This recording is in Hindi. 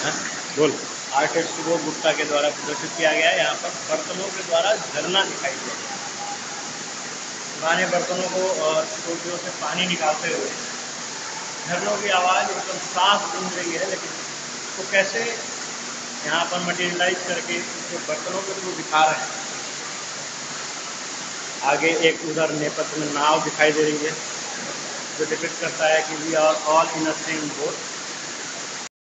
हाँ, बोल। आर्टिस्ट सुबोध गुप्ता के द्वारा प्रदर्शित किया गया है। यहाँ पर बर्तनों के द्वारा झरना दिखाई दिया है। पुराने बर्तनों को टोटियों से पानी निकालते हुए झरनों की आवाज़ एकदम साफ गूंज रही है, लेकिन उसको कैसे यहाँ पर मटेरियलाइज करके उसके बर्तनों के थ्रू दिखा रहे हैं। आगे एक उधर नेपथ्य में नाव दिखाई दे रही है, जो डिपिक्ट करता है कि we are all in a same boat.